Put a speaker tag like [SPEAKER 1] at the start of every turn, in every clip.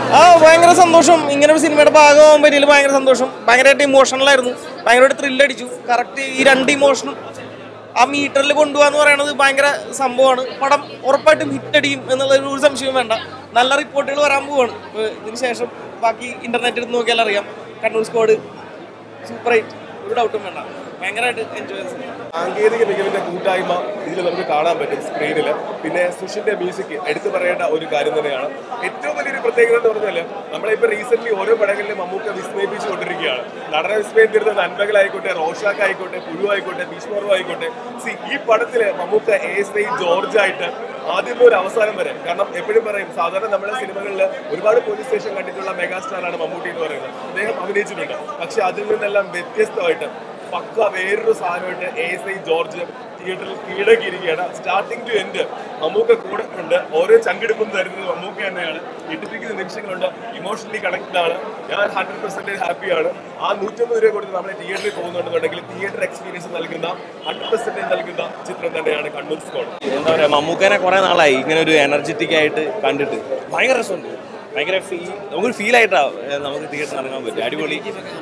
[SPEAKER 1] ഭയങ്കര സന്തോഷം. ഇങ്ങനെ ഒരു സിനിമയുടെ ഭാഗമാകാൻ പറ്റിയിൽ ഭയങ്കര സന്തോഷം. ഭയങ്കരമായിട്ട് ഇമോഷണലായിരുന്നു. ഭയങ്കരമായിട്ട് ത്രില്ലടിച്ചു. കറക്റ്റ് ഈ രണ്ട് ഇമോഷനും ആ മീറ്ററിൽ കൊണ്ടുപോകാന്ന് പറയുന്നത് ഭയങ്കര സംഭവമാണ്. പടം ഉറപ്പായിട്ടും ഹിറ്റടിയും എന്നുള്ളൊരു സംശയവും വേണ്ട. നല്ല റിപ്പോർട്ടുകൾ വരാൻ പോവാണ്. ഇതിന് ശേഷം ബാക്കി ഇന്റർനെറ്റ് എടുത്ത് നോക്കിയാൽ അറിയാം. കണ്ണൂർ സ്ക്വാഡ് സൂപ്പർ ഹിറ്റ്, ഒരു ഡൗട്ടും വേണ്ട. ഭയങ്കരമായിട്ട് എൻജോയ് ചെയ്ത സിനിമ.
[SPEAKER 2] സാങ്കേതിക മികവിന്റെ കൂട്ടായ്മ ഇതിൽ നമുക്ക് കാണാൻ പറ്റും സ്ക്രീനിൽ. പിന്നെ സുഷിന്റെ മ്യൂസിക് എടുത്തു പറയേണ്ട ഒരു കാര്യം തന്നെയാണ്. ഏറ്റവും വലിയൊരു പ്രത്യേകത എന്ന് പറഞ്ഞാൽ നമ്മളിപ്പോൾ റീസെന്റ് ഓരോ പടങ്ങളിലും മമ്മൂക്ക വിസ്മയിപ്പിച്ചുകൊണ്ടിരിക്കുകയാണ്. നടന വിസ്മയം തീർന്ന നന്മകളായിക്കോട്ടെ, റോഷാക്ക് ആയിക്കോട്ടെ, പുഴു ആയിക്കോട്ടെ, ഭീഷ്മർവ് ആയിക്കോട്ടെ. ഈ പടത്തില് മമ്മൂക്ക ASI ജോർജ് ആയിട്ട് ആദ്യം ഒരു അവസാനം വരെ. കാരണം എപ്പോഴും പറയും, സാധാരണ നമ്മുടെ സിനിമകളിൽ ഒരുപാട് പോലീസ് സ്റ്റേഷൻ കണ്ടിട്ടുള്ള മെഗാസ്റ്റാറാണ് മമ്മൂട്ടി എന്ന് പറയുന്നത്. അദ്ദേഹം അഭിനയിച്ചിട്ടുണ്ട്. പക്ഷെ അതിൽ നിന്നെല്ലാം വ്യത്യസ്തമായിട്ട് പക്ക വേറൊരു സാധനമായിട്ട് ASI ജോർജ് തിയേറ്ററിൽ കീഴടക്കിയിരിക്കുകയാണ്. സ്റ്റാർട്ടിംഗ് ടു എൻഡ് മമ്മൂക്ക കൂടെ ഉണ്ട്. ഓരോ ചങ്കെടുപ്പും തരുന്നത് മമ്മൂക്ക തന്നെയാണ്. ഇട്ടിപ്പിക്കുന്ന നിമിഷങ്ങളുണ്ട്. ഇമോഷണലി കണക്റ്റഡ് ആണ്. ഞാൻ 100% ഹാപ്പിയാണ്. ആ 150 രൂപ കൊടുത്ത് നമ്മൾ തിയേറ്ററിൽ പോകുന്നുണ്ടെന്നുണ്ടെങ്കിൽ തിയേറ്റർ എക്സ്പീരിയൻസ് നൽകുന്ന 100% നൽകുന്ന ചിത്രം തന്നെയാണ് കണ്ണൂർ സ്ക്വാഡ്.
[SPEAKER 3] എന്താ പറയുക, മമ്മൂക്കനെ കുറെ നാളായി ഇങ്ങനെ ഒരു എനർജറ്റിക് ആയിട്ട് കണ്ടിട്ട്. ഭയങ്കര രസമുണ്ട്. ഭയങ്കര നമുക്കൊരു ഫീലായിട്ടാണ് നമുക്ക് തിയേറ്ററിൽ ഇറങ്ങാൻ പറ്റും. അടിപൊളി.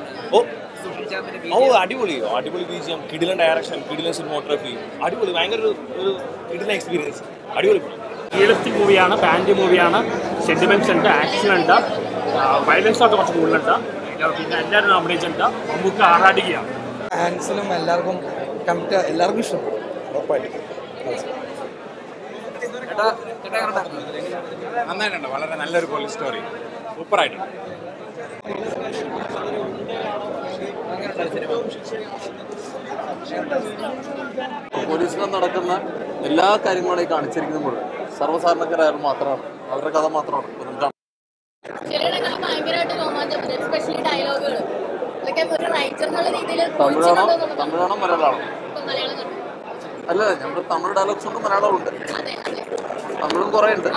[SPEAKER 3] അടിപൊളി BGM, കിടിലൻ ഡയറക്ഷൻ, കിടിലൻ സിനിമോഗ്രാഫി, അടിപൊളി. ഭയങ്കര ഒരു കിടിലൻ എക്സ്പീരിയൻസ്. അടിപൊളി
[SPEAKER 4] റിയലിസ്റ്റിക് മൂവിയാണ്, പാൻറ് മൂവിയാണ്. സെന്റിമെന്റ്സ് ഉണ്ട്, ആക്ഷൻ ഉണ്ട്, വയലൻസ് ഒക്കെ കുറച്ച് കൂടുതലുണ്ട്. പിന്നെ എല്ലാവരും അഭിനയിച്ചിട്ടുണ്ട്. നമുക്ക് ആറാടുകയാണ്.
[SPEAKER 1] ഫാൻസിനും എല്ലാവർക്കും എല്ലാവർക്കും ഇഷ്ടപ്പെടും ഉറപ്പായിട്ട്.
[SPEAKER 3] നന്നായിട്ടുണ്ട്. വളരെ നല്ലൊരു പോലീസ് സ്റ്റോറി. സൂപ്പറായിട്ടുണ്ട്.
[SPEAKER 5] പോലീസിൽ നടക്കുന്ന എല്ലാ കാര്യങ്ങളെയും കാണിച്ചിരിക്കുമ്പോൾ സർവ്വസാധാരണക്കാരായാലും മാത്രമാണ്, അവരുടെ കഥ മാത്രമാണ് തമിഴാണോ മലയാളമാണോ? അല്ല, നമ്മുടെ തമിഴ് ഡയലോഗ്സ് ഉണ്ട്, മലയാളവും ഉണ്ട്. തമിഴും കുറേ ഉണ്ട്.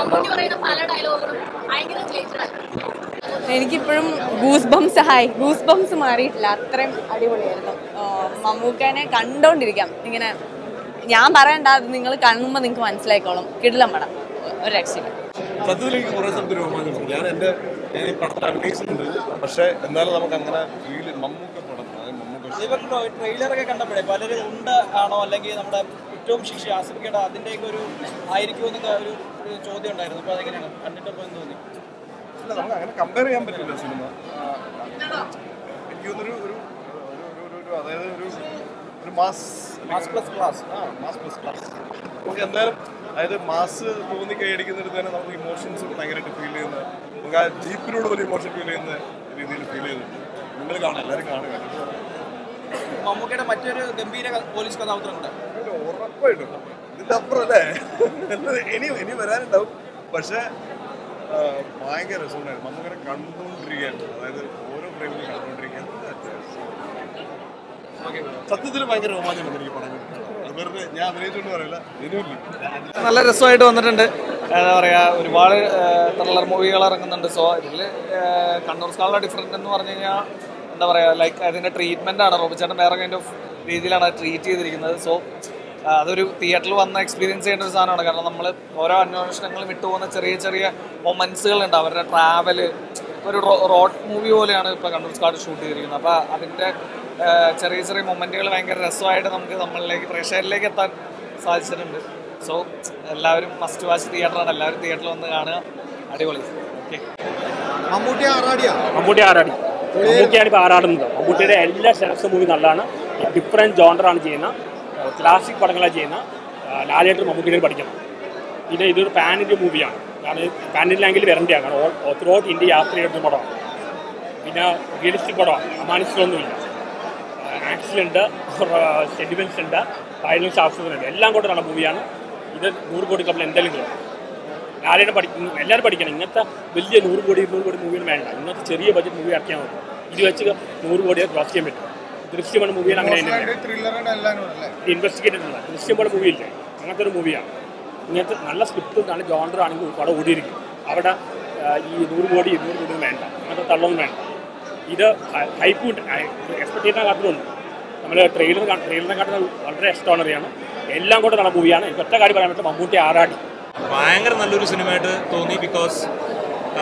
[SPEAKER 6] എനിക്കിപ്പോഴും ഗൂസ് ബംസ് മാറിയിട്ടില്ല. അത്രയും അടിപൊളിയായിരുന്നു. മമ്മൂക്കനെ കണ്ടോണ്ടിരിക്കാം. ഇങ്ങനെ ഞാൻ പറയണ്ട, അത് നിങ്ങൾ കാണുമ്പോൾ നിങ്ങൾക്ക് മനസ്സിലായിക്കോളും. കിടിലം പടം, ഒരു രക്ഷയില്ല.
[SPEAKER 2] സത്യത്തിൽ എനിക്ക് കുറേ സ്ഥലത്ത് രോമാഞ്ചം. ഞാൻ ഈ പടത്തിൽ അഭിനയിച്ചിട്ടുണ്ട്. പക്ഷേ എന്നാലും നമുക്ക് അങ്ങനെ മമ്മൂക്ക പടം
[SPEAKER 1] ട്രെയിലറൊക്കെ കണ്ടപ്പോഴേ പലരും ഉണ്ട് ആണോ അല്ലെങ്കിൽ നമ്മുടെ ഏറ്റവും ശിക്ഷ ആസ്വദിക്കേണ്ട അതിൻ്റെയൊക്കെ ഒരു ആയിരിക്കുമെന്നൊക്കെ ഒരു ചോദ്യം ഉണ്ടായിരുന്നു. അപ്പോൾ അതെങ്ങനെയാണ് കണ്ടിട്ടപ്പോൾ എന്ന് തോന്നി?
[SPEAKER 2] അല്ല, നമുക്ക് അങ്ങനെ കമ്പയർ ചെയ്യാൻ പറ്റില്ല സിനിമ. എനിക്ക് തോന്നുന്നൊരു അതായത് ഒരു മാസ് പ്ലസ് ക്ലാസ്. നമുക്ക് എന്തായാലും അതായത് മാസ് തോന്നി കൈയടിക്കുന്നിടത്ത് തന്നെ നമുക്ക് ഇമോഷൻസ് ഭയങ്കരമായിട്ട് ഫീൽ ചെയ്യുന്ന, നമുക്ക് ആ ജീപ്പിനോട് ഒരു ഇമോഷൻ ഫീൽ ചെയ്യുന്ന രീതിയിൽ ഫീൽ ചെയ്യുന്നുണ്ട്. നിങ്ങൾ കാണുക, എല്ലാവരും കാണുക.
[SPEAKER 1] മമ്മൂക്കയുടെ മറ്റൊരു ഗംഭീര പോലീസ് കഥാപാത്രം ഉണ്ട്.
[SPEAKER 2] ഉറപ്പായിട്ടും ഇതിൻ്റെ അപ്പുറം അല്ലേ ഇനി വരാനുണ്ടാവും. പക്ഷേ ഭയങ്കര രസമുണ്ടായിരുന്നു. മമ്മൂക്കനെ കണ്ടുകൊണ്ടിരിക്കാൻ, അതായത് ഓരോ ഫ്രെയിമിലും കണ്ടുകൊണ്ടിരിക്കാൻ സത്യത്തിൽ ഭയങ്കര രോമാഞ്ചം എനിക്ക് പടം. വെറുതെ ഞാൻ അഭിനയിച്ചുകൊണ്ട് പറയില്ല, ഇതിനുമില്ല.
[SPEAKER 1] നല്ല രസമായിട്ട് വന്നിട്ടുണ്ട്. എന്താ പറയുക, ഒരുപാട് ത്രില്ലർ മൂവികൾ ഇറങ്ങുന്നുണ്ട്. സോ ഇതിൽ കണ്ണൂർ സ്ക്വാഡിലെ ഡിഫറൻറ്റ് എന്ന് പറഞ്ഞു കഴിഞ്ഞാൽ എന്താ പറയുക, ലൈക്ക് അതിൻ്റെ ട്രീറ്റ്മെൻറ്റാണ്. റോബി ചേട്ടൻ വേറെ കൈൻഡ് ഓഫ് രീതിയിലാണ് അത് ട്രീറ്റ് ചെയ്തിരിക്കുന്നത്. സോ അതൊരു തിയേറ്ററിൽ വന്ന് എക്സ്പീരിയൻസ് ചെയ്യേണ്ട ഒരു സാധനമാണ്. കാരണം നമ്മൾ ഓരോ അന്വേഷണങ്ങളും വിട്ടുപോകുന്ന ചെറിയ ചെറിയ മൊമെൻറ്റ്സുകളുണ്ട്. അവരുടെ ട്രാവല് ഒരു റോഡ് മൂവി പോലെയാണ് ഇപ്പോൾ കണ്ണൂർ സ്ക്വാഡ് ഷൂട്ട് ചെയ്തിരിക്കുന്നത്. അപ്പോൾ അതിൻ്റെ ചെറിയ ചെറിയ മൊമെൻറ്റുകൾ ഭയങ്കര രസമായിട്ട് നമുക്ക് നമ്മളിലേക്ക് പ്രേക്ഷകരിലേക്ക് എത്താൻ സാധിച്ചിട്ടുണ്ട്. സോ എല്ലാവരും മസ്റ്റ് വാച്ച് തിയേറ്ററാണ്. എല്ലാവരും തിയേറ്ററിൽ വന്ന് കാണുക. അടിപൊളി. ഓക്കെ.
[SPEAKER 4] മമ്മൂട്ടി ആറാടി. മമ്മൂട്ടിയാണ് ഇപ്പോൾ ആറാടുന്നത്. മമ്മൂട്ടിയുടെ എല്ലാ സെലക്ഷൻ മൂവി നല്ലതാണ്. ഡിഫറെൻറ്റ് ജോണ്ടറാണ് ചെയ്യുന്നത്. ക്ലാസിക് പടങ്ങളാണ് ചെയ്യുന്നത്. ലാലേട്ടൻ മമ്മൂട്ടിയുടെ പഠിക്കണം. പിന്നെ ഇതൊരു പാൻ ഇന്ത്യ മൂവിയാണ്. കാരണം പാൻ ഇന്ത്യ ലാംഗ്വേജിൽ വരേണ്ടതാണ്. കാരണം ത്രൂ ഔട്ട് ഇന്ത്യ യാത്ര ചെയ്യുന്ന പടമാണ്. പിന്നെ റിയലിസ്റ്റിക് പടമാണ്. അമാനുഷികമൊന്നുമില്ല. ആക്ഷൻ ഉണ്ട്, സെന്റിമെന്റ്സ് ഉണ്ട്, വയലൻസ് ആസ്വദനുണ്ട്. എല്ലാം കൂടെ നല്ല മൂവിയാണ്. ഇത് 100 കോടി ക്ലബിൽ എന്തെങ്കിലും ലാലേട്ടൻ എല്ലാവരും പഠിക്കണം. ഇങ്ങനത്തെ വലിയ 100 കോടി 200 കോടി മൂവിയൊന്നും വേണ്ട. ഇങ്ങനത്തെ ചെറിയ ബഡ്ജറ്റ് മൂവി ഇറക്കിയാൽ മതി. ഇത് വെച്ച് 100 കോടിയെ ക്രോസ് ചെയ്യാൻ പറ്റും. ദൃശ്യമാണ് മൂവിയാണ്. അങ്ങനെ ഇൻവെസ്റ്റിഗേറ്റഡ് ഉള്ള ദൃശ്യം പോലെ മൂവിയില്ലേ, അങ്ങനത്തെ ഒരു മൂവിയാണ്. ഇങ്ങനത്തെ നല്ല സ്ക്രിപ്റ്റും നല്ല ജോണ്ടർ ആണെങ്കിൽ പടം ഓടിയിരിക്കും. അവിടെ ഈ 100 കോടി 200 കോടിയും വേണ്ട, അങ്ങനത്തെ തള്ളൊന്നും വേണ്ട. ഇത് ഹൈപ്പ് എക്സ്പെക്ട് ചെയ്യുന്ന കാട്ടിലുണ്ട്. നമ്മൾ ട്രെയിലറിനെ കാട്ടുന്നത് വളരെ എക്സ്ട്രോണറിയാണ്. എല്ലാം കൂടെ നല്ല മൂവിയാണ്. എനിക്ക് ഒറ്റ കാര്യം പറയാൻ പറ്റും, മമ്മൂട്ടി ആറാടി.
[SPEAKER 3] ഭയങ്കര നല്ലൊരു സിനിമയായിട്ട് തോന്നി. ബിക്കോസ്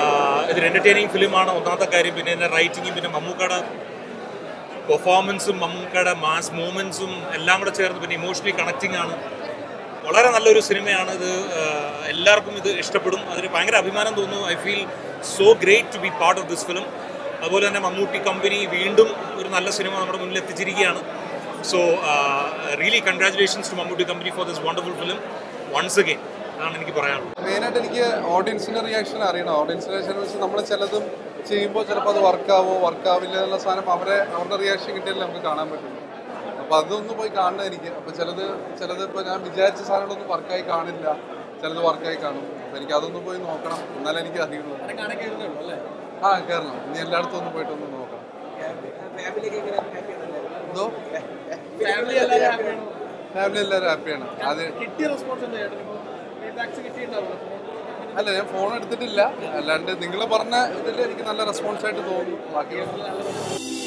[SPEAKER 7] ഇതൊരു എൻ്റർടൈനിങ് ഫിലിമാണ് ഒന്നാമത്തെ കാര്യം. പിന്നെ എൻ്റെ റൈറ്റിങ്ങും പിന്നെ മമ്മൂക്കയുടെ പെർഫോമൻസും മമ്മൂക്കയുടെ മാസ് മൂമെൻസും എല്ലാം കൂടെ ചേർന്ന് പിന്നെ ഇമോഷണലി കണക്റ്റിംഗ് ആണ്. വളരെ നല്ലൊരു സിനിമയാണ് ഇത്. എല്ലാവർക്കും ഇത് ഇഷ്ടപ്പെടും. അതിന് ഭയങ്കര അഭിമാനം തോന്നുന്നു. I feel so great to be part of this film. അതുപോലെ തന്നെ മമ്മൂട്ടി കമ്പനി വീണ്ടും ഒരു നല്ല സിനിമ നമ്മുടെ മുന്നിൽ എത്തിച്ചിരിക്കുകയാണ്. So really congratulations to Mammootty company for this wonderful film once again. അതാണ് എനിക്ക് പറയാനുള്ളത്.
[SPEAKER 8] മെയിനായിട്ട് എനിക്ക് ഓഡിയൻസിൻ്റെ റിയാക്ഷൻ അറിയണം. ഓഡിയൻസിൻ്റെ റിയാക്ഷൻ വെച്ച് നമ്മൾ ചിലതും ചെയ്യുമ്പോൾ ചിലപ്പോൾ അത് വർക്കാവില്ല എന്നുള്ള സാധനം അവരുടെ റിയാക്ഷൻ കിട്ടിയാലേ നമുക്ക് കാണാൻ പറ്റുള്ളൂ. അപ്പോൾ അതൊന്ന് പോയി കാണണം എനിക്ക്. അപ്പോൾ ചിലത് ഇപ്പോൾ ഞാൻ വിചാരിച്ച സാധനങ്ങളൊന്നും വർക്കായി കാണില്ല, ചിലത് വർക്കായി കാണും. അപ്പോൾ എനിക്ക് അതൊന്ന് പോയി നോക്കണം, എന്നാലേ എനിക്ക് അറിയുള്ളൂ. ആ കയറണം, ഇനി എല്ലായിടത്തും ഒന്ന് പോയിട്ടൊന്ന് നോക്കണം. എന്തോ ഫാമിലി എല്ലാവരും ഹാപ്പിയാണ്. അത് അല്ല, ഞാൻ ഫോൺ എടുത്തിട്ടില്ല. അല്ലാണ്ട് നിങ്ങൾ പറഞ്ഞ ഇതിൽ എനിക്ക് നല്ല റെസ്പോൺസായിട്ട് തോന്നുന്നു. ബാക്കി